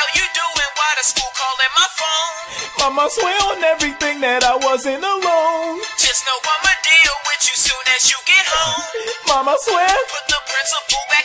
hell you doing? Why the school calling my phone? Mama, swear on everything that I wasn't alone. Just know I'ma deal with you soon as you get home. Mama, swear. Put the principal back